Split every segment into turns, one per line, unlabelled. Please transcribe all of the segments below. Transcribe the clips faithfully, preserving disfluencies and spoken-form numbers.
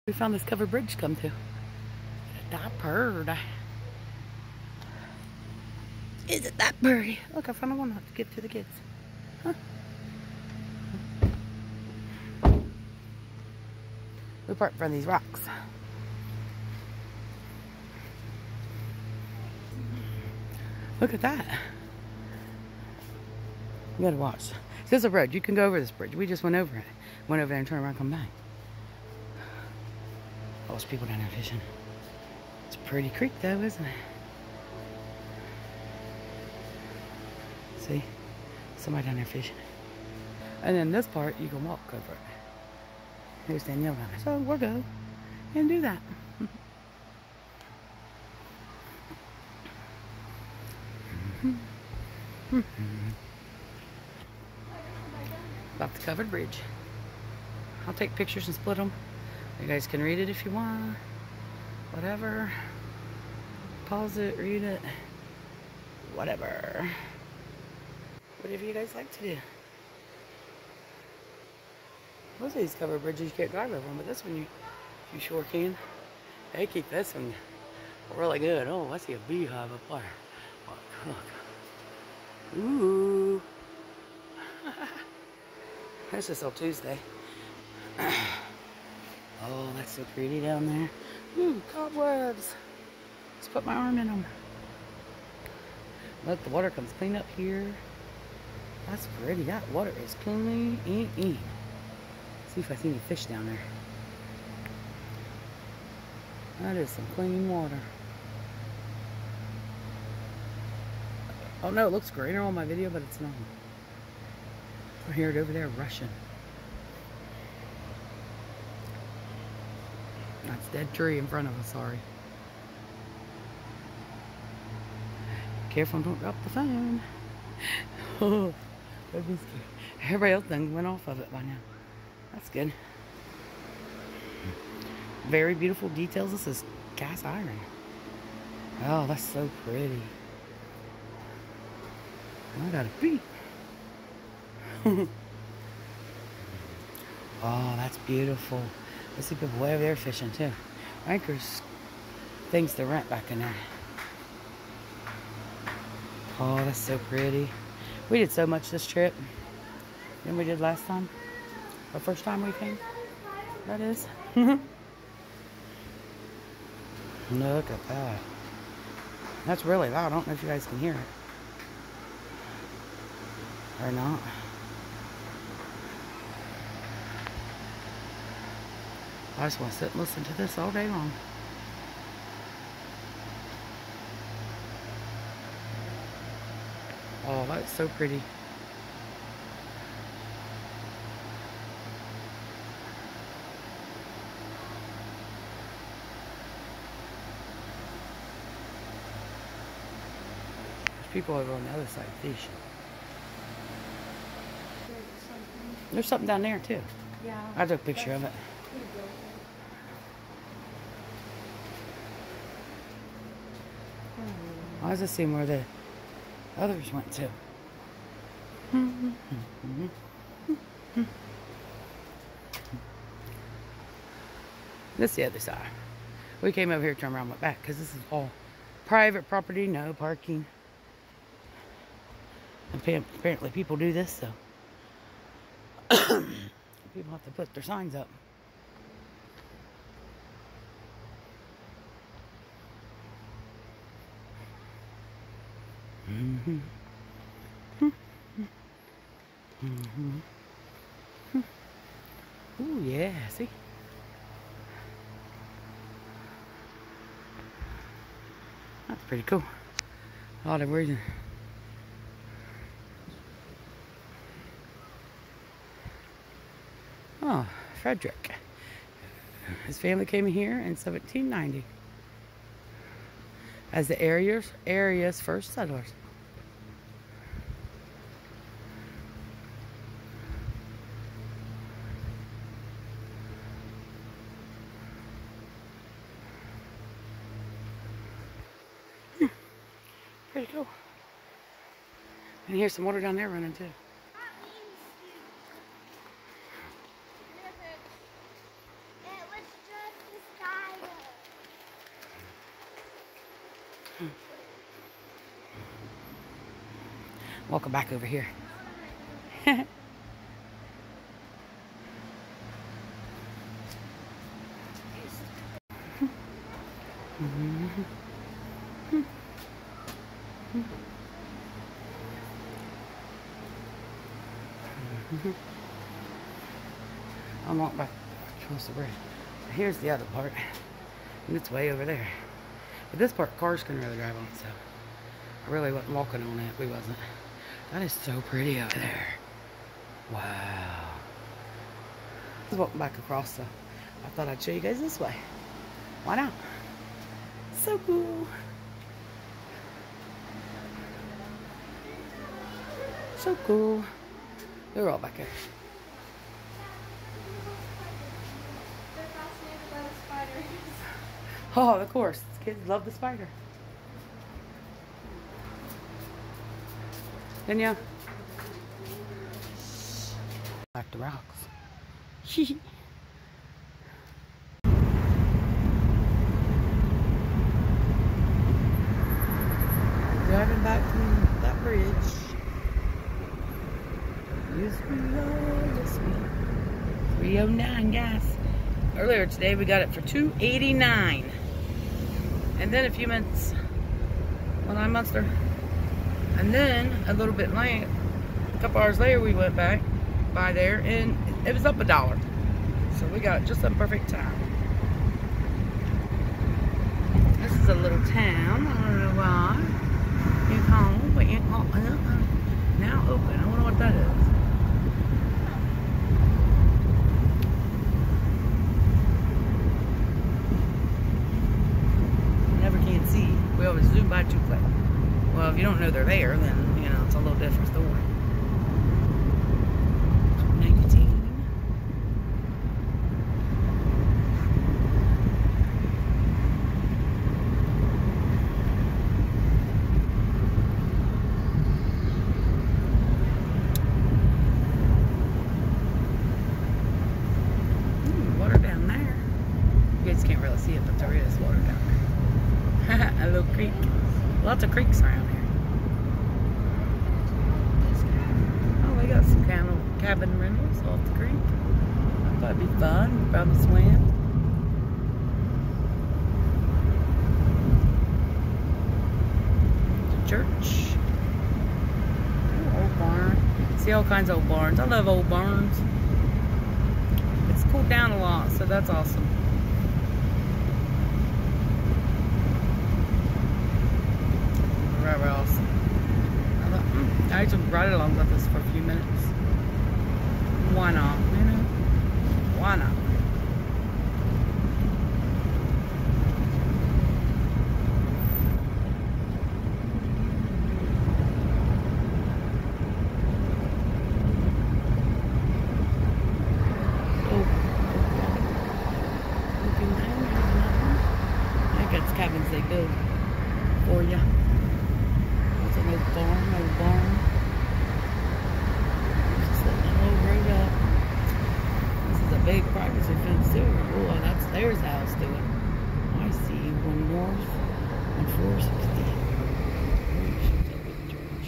We found this covered bridge to come to. That bird. Is it that bird? Look, I found a one to give to the kids. Huh? We parked in front of these rocks. Look at that. You gotta watch. This is a road. You can go over this bridge. We just went over it. Went over there and turned around and come back. Oh, there's people down there fishing. It's a pretty creek though, isn't it? See? Somebody down there fishing. And then this part, you can walk over it. Here's Danielle down there. So we'll go and do that. About the covered bridge. I'll take pictures and split them. You guys can read it if you want. Whatever. Pause it, read it. Whatever. Whatever you guys like to do. Most of these covered bridges you can't drive over them, but this one you, you sure can. They keep this one really good. Oh, I see a beehive up there. Look, look. Ooh. That's just on Tuesday. Oh, that's so pretty down there. Ooh, cobwebs. Let's put my arm in them. Look, the water comes clean up here. That's pretty. That water is clean. E -e. See if I see any fish down there. That is some clean water. Oh no, it looks greener on my video, but it's not. I hear it over there rushing. That's a dead tree in front of us, sorry. Careful, don't drop the phone. Oh, that'd be scary. Everybody else done went off of it by now. That's good. Very beautiful details. This is cast iron. Oh, that's so pretty. I got a beat. Oh, that's beautiful. I see people way over there fishing too. Anchors things to rent back in there. Oh, that's so pretty. We did so much this trip than we did last time. The first time we came. That is. Look at that. That's really loud. I don't know if you guys can hear it. Or not. I just want to sit and listen to this all day long. Oh, that's so pretty. There's people over on the other side fishing. There's something down there too.
Yeah.
I took a picture of it. I was just seeing where the others went to. This is the other side. We came over here, turned around, went back because this is all private property, no parking. And apparently people do this, so people have to put their signs up. Mm-hmm. Mm-hmm. Ooh, yeah, see? That's pretty cool. A lot of reason. Oh, Frederick. His family came here in seventeen ninety as the area's, area's first settlers. Hmm. Pretty cool. And here's some water down there running too. Welcome back over here. I'm walking back across the bridge. Here's the other part. And it's way over there. But this part, cars can really drive on, so I really wasn't walking on it. We wasn't. That is so pretty over there. Wow. I was walking back across, so I thought I'd show you guys this way. Why not? So cool. So cool. They're all back there.
They're fascinated by the spiders.
Oh, of course. Kids love the spider. Didn't ya? Back to rocks. Driving back from that bridge. Yes, we are. Yes, we are. three oh nine, guys. Earlier today, we got it for two eighty-nine. And then a few minutes, well, nine months there. And then a little bit late, a couple hours later, we went back by there, and it was up a dollar. So we got just a perfect time. This is a little town. I don't know why. It's home, but it's home. Now open. I wonder what that is. Never can see. We always zoom by too quick. Well, if you don't know they're there, then, you know, it's a little different story. nineteen. Ooh, water down there. You guys can't really see it, but there is water down there. A little creek. Lots of creeks around here. Oh, they got some kind of cabin rentals off the creek. That'd be fun. We'd probably swim. The church. Ooh, old barn. See all kinds of old barns. I love old barns. It's cooled down a lot, so that's awesome. Wherever else. I thought, mm, I just ride along with this for a few minutes. Why not? You know? Why not? Oh, looking down, there's nothing. I think that's cabins they build for you. An old barn, old barn. Just letting that old road up. This is a big privacy fence too. Oh, that's there's the house to it. I see one north on four sixty. Oh, she's a big church.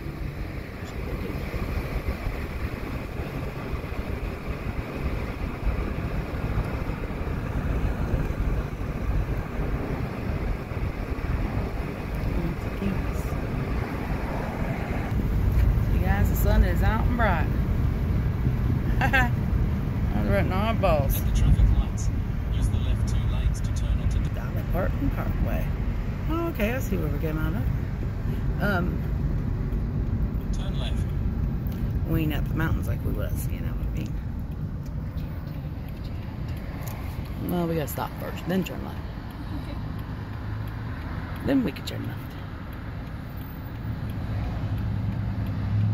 The sun is out and bright. That's right in our balls.
At the traffic lights, use the left two lanes to turn onto the
Dolly Parton Parkway. Oh, okay, I see where we came out of. Um,
turn left.
we ain't up the mountains like we was, you know what I mean? Well, we gotta stop first, then turn left.
Okay.
Then we can turn left.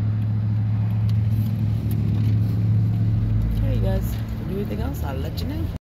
Okay, you guys, if you do anything else, I'll let you know.